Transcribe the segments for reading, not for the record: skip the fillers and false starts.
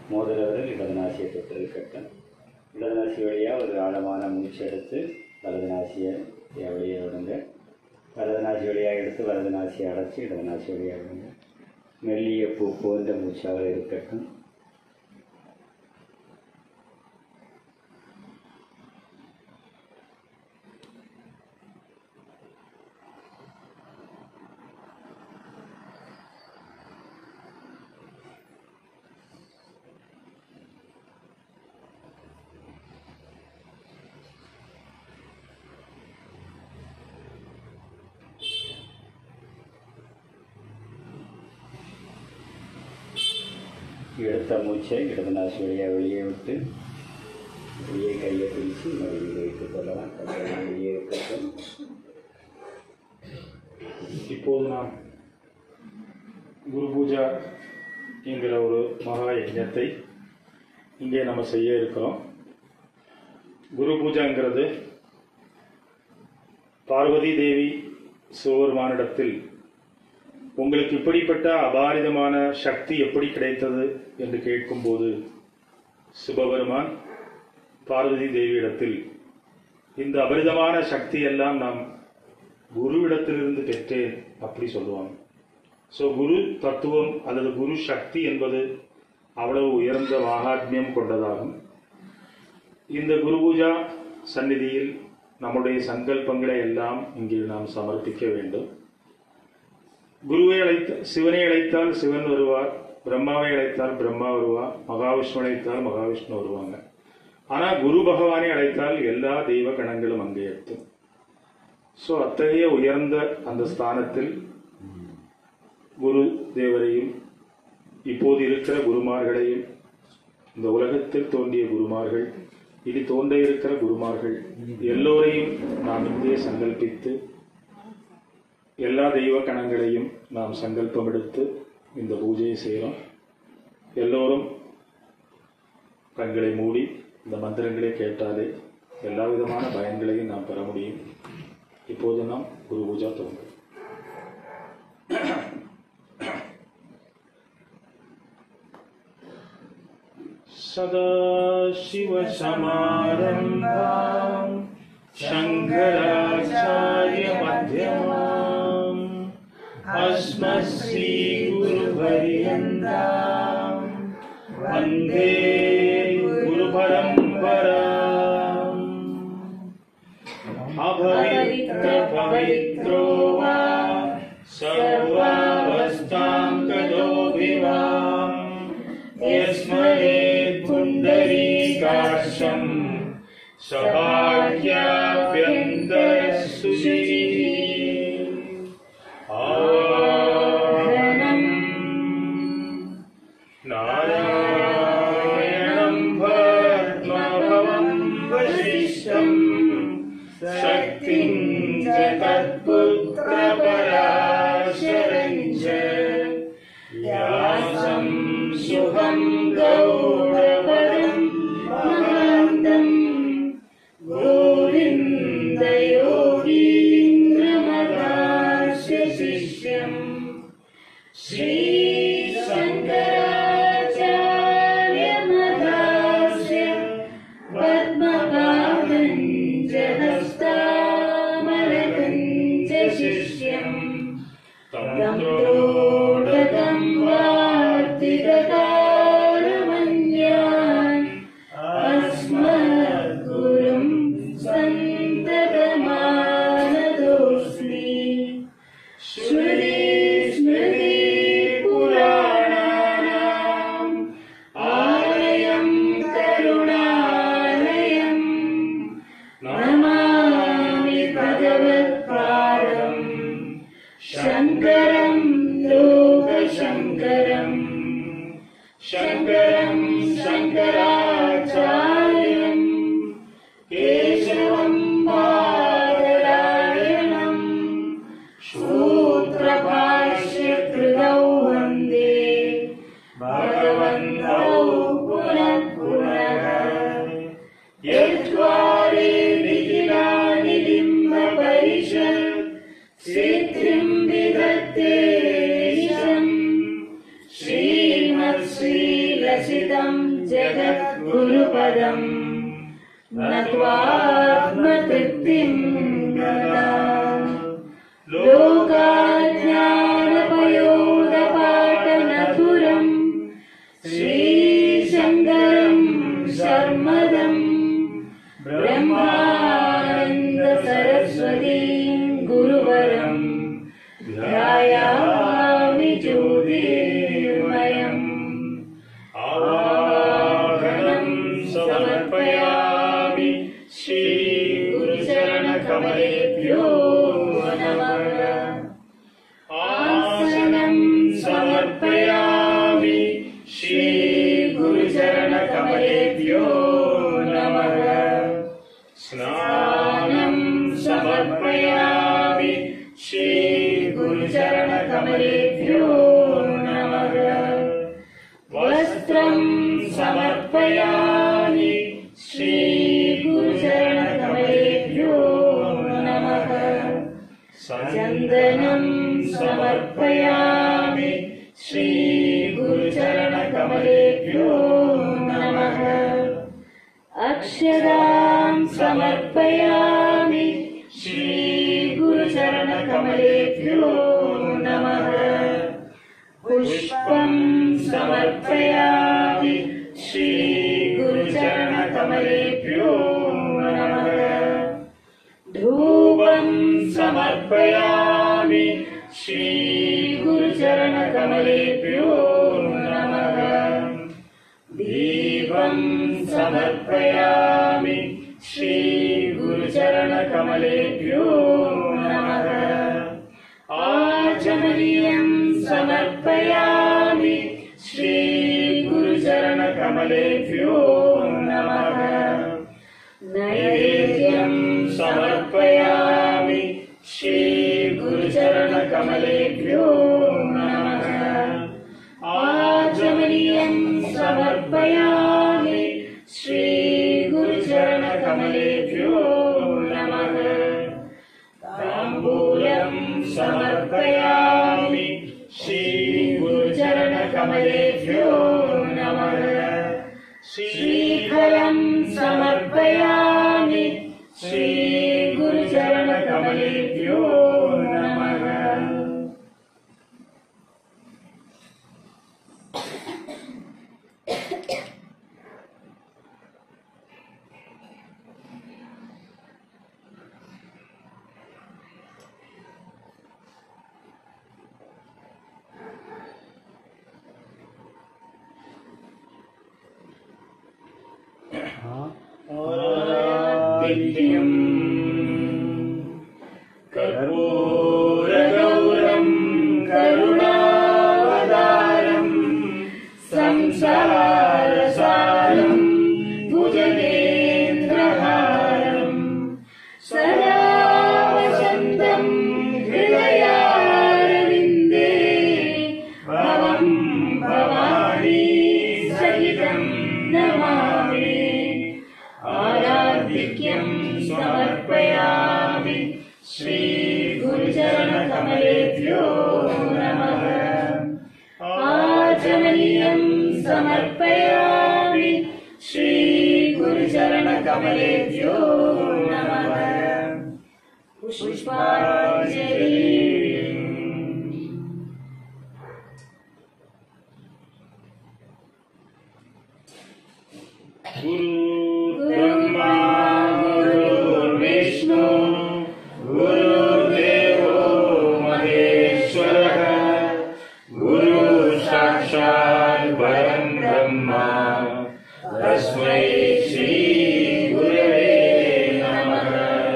மோதிர விரல் இடது நாசியை தொட்டிருக்கட்டும். இடது நாசி வழியாக ஒரு ஆழமான மூச்சு எடுத்து வலது நாசியை வெளியே விடுங்க. வலது நாசி வழியாக எடுத்து வலது நாசியை அடைச்சி இடது நாசி வழியாக விடுங்க. மெல்லிய பூ போன்ற மூச்சாக இருக்கட்டும். எடுத்த மூச்சை இடது நாசி வழியாக வெளியே விட்டு வெளியே கையை பிடிச்சு மறுபடியும் வைத்துக் கொள்ளலாம். வெளியே இருக்கட்டும். இப்போது நாம் குரு பூஜா என்கிற ஒரு மகா யஜ்ஞத்தை இங்கே நம்ம செய்ய இருக்கிறோம். குரு பூஜாங்கிறது பார்வதி தேவி சிவபெருமானிடத்தில் உங்களுக்கு இப்படிப்பட்ட அபாரிதமான சக்தி எப்படி கிடைத்தது என்று கேட்கும்போது சிவபெருமான் பார்வதி தேவியிடத்தில் இந்த அபரிதமான சக்தி எல்லாம் நாம் குருவிடத்திலிருந்து பெற்றேன் அப்படி சொல்லுவாங்க. ஸோ குரு தத்துவம் அல்லது குரு சக்தி என்பது அவ்வளவு உயர்ந்த மகாத்மியம் கொண்டதாகும். இந்த குரு பூஜா சந்நிதியில் நம்முடைய சங்கல்பங்களை எல்லாம் இங்கே நாம் சமர்ப்பிக்க வேண்டும். குருவை சிவனை அழைத்தால் சிவன் வருவார், பிரம்மாவை அழைத்தால் பிரம்மா வருவார், மகாவிஷ்ணு அழைத்தால் மகாவிஷ்ணு வருவாங்க. ஆனால் குரு பகவானை அழைத்தால் எல்லா தெய்வ கணங்களும் அங்கே எட்டும். ஸோ அத்தகைய உயர்ந்த அந்த ஸ்தானத்தில் குரு தேவரையும் இப்போது இருக்கிற குருமார்களையும் இந்த உலகத்தில் தோன்றிய குருமார்கள் இனி தோன்ற இருக்கிற குருமார்கள் எல்லோரையும் நாம் இங்கே சங்கல்பித்து எல்லா தெய்வ கணங்களையும் நாம் சங்கல்பம் எடுத்து இந்த பூஜையை செய்கிறோம். எல்லோரும் கண்களை மூடி இந்த மந்திரங்களை கேட்டாலே எல்லா விதமான பயன்களையும் நாம் பெற முடியும். இப்போது நாம் குரு பூஜா துவங்கும். சதாசிவசமாரம்பாம் சங்கராச்சார்ய மத்யமாம் अस्मश्री गुरुपर्यन्तां वन्दे गुरुपरम्पराम् अपवित्र पवित्रो वा सर्वावस्थां गतोऽपि वा यस्मरेत् पुण्डरीकाक्षं सभाग्याभ्यन्तरसुचिः नारायणं पद्मभवं वसिष्ठं शक्तिं च तत्पुत्रपराशरं च व्यासं शुभं गौरवरं महान्तं गोविन्दयोगीन्द्रमदास्य शिष्यं श्री तन्त्रोदकं वार्तिककालमन्यान् अस्मद्गुरुं सन्ततमानतोऽस्मि स्मृतिपुराणानाम् आलयं करुणालयं नमामि भगवत्पादम् शङ्करं लोकशङ्करं शङ्करं शङ्कराचार्यं केशवं बादरायणं सूत्रभाष्यकृतौ वन्दे भगवन्तौ पुनः पुनः यद्वारे निखिलानि लिम्बपरिषत् सिद्धिं विदत्ते श्रीमत्श्रीलक्ष्मीनृसिंह रचितं जगद्गुरुपदम् नत्वात्मतृप्तिं गता लोकाज्ञानपयोदपाटनधुरम् श्रीशङ्करं शर्मदम् ब्रह्मानन्द सरस्वतीं गुरुवरं ध्यायामि ज्योतिर्मयम् आवाहनं समर्पयामि श्री गुरुचरणकमलेभ्यो नमः आसनं समर्पयामि श्री गुरुचरणकमलेभ्यो नमः स्नानं समर्पयामि श्री गुरुचरणकमलेभ्यो नमः वस्त्रं समर्पयामि श्री गुरुचरणकमलेभ्यो नमः चन्दनं समर्पयामि श्री गुरुचरणकमलेभ्यो नमः अक्षरां समर्पयामि श्री गुरुचरणकमलेभ्यो नमः पुष्पं समर्पयामि श्री गुरुचरणकमलेभ्यो नमः धूपं समर्पयामि श्री गुरुचरणकमलेभ्यो नमः दीपं समर्पयामि श्री गुरुचरणकमलेभ्यो नमः आचमनीयं समर्पयामि श्री गुरुचरणकमलेभ्यो नमः नैवेद्यं समर्पयामि श्री गुरुचरणकमलेभ्यो नमः आचमनीयं समर्पयामि श्री गुरुचरणकमलेभ्यो नमः ताम्बूलं समर्पयामि श्री गुरुचरणकमलेभ्यो नमः श्रीफलं समर्पयामि श्री गुरुचरणकमलेभ्यो नमः दिव्यं कर्पूरगौरं करुणावतारं संसारसारं भुजगेन्द्रहारं सदा वसन्तं हृदयारविन्दे भवं भवानी सहितं नमामि आराधिक्यं समर्पयामि श्री गुरुचरणकमलेभ्यो नमः आचमनीयं समर्पयामि श्री गुरुचरणकमलेभ्यो नमः पुष्पाञ्जलि गुरुर्ब्रह्मा गुरुर्विष्णु गुरुर्देवो महेश्वरः गुरुसाक्षात् परं ब्रह्म तस्मै श्री गुरवे नमः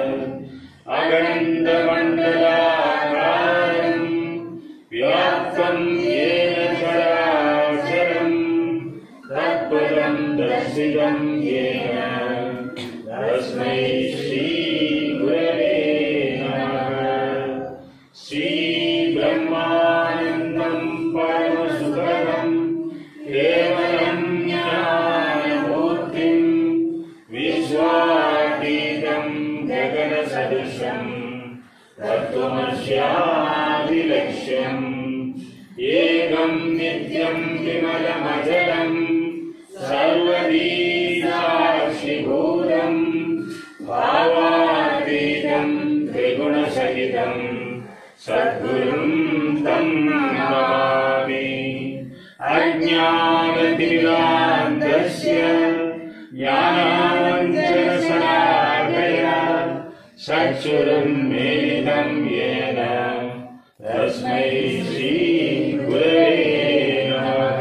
अगण्डमण्डलाकारं व्याप्तं येन चराचरं तत्पदं दर्शितं येन तस्मै श्री गुरवे नमः श्री ब्रह्मानन्दं परमसुखदं केवलं ज्ञानमूर्तिं विश्वातीतं गगनसदृशं तत्त्वमस्यादिलक्ष्यम् एकं नित्यं विमलमजलं तं नमामि। अज्ञानतिमिरान्धस्य ज्ञानाञ्जनशलाकया चक्षुरुन्मीलितं येन तस्मै श्रीगुरवे नमः।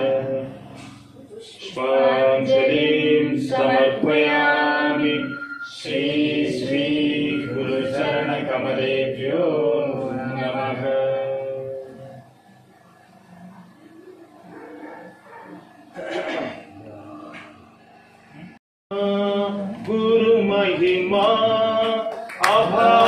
पुष्पाञ्जलिं समर्पयामि श्री गुरुचरणकमलेभ्यो नमः। गुरु महिमा अभा